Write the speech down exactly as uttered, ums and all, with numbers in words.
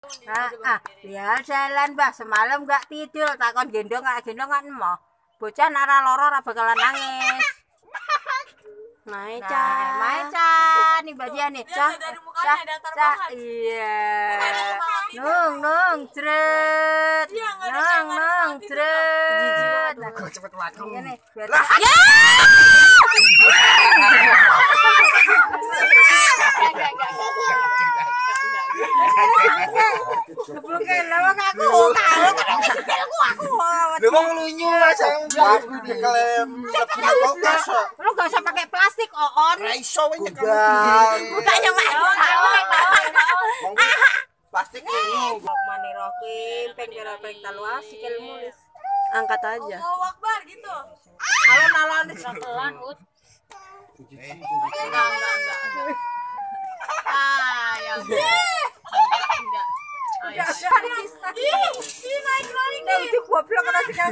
Ah, ah, ya jalan Mbah, semalam gak tidur, takon gendong gak gendong kan emoh. Bocah nara loro ora bakalan nangis. Maica, Nah, Maica nih bagian nih. Cah, cah, cah, iya. Nung, nung, jret. Nung, nung, jret. Nah, cepet laku. ini biar ya. Lu mau lunyu sayang aku di kalem. lu gak usah pakai plastik, Oon. Ra iso we nyekel. Bukannya mak. Plastik ini. Mani rokim, pengen pengen taluas sikil mulis. Angkat aja. Allahu Akbar gitu. Alon-alon pelan, Ut. Enggak, enggak, enggak. Ah, ya. Enggak. Enggak.